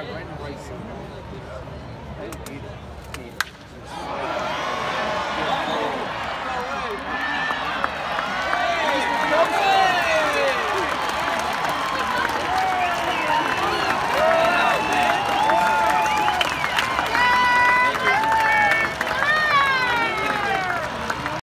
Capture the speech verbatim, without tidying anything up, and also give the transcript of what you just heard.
drive right in the right side. They eat it.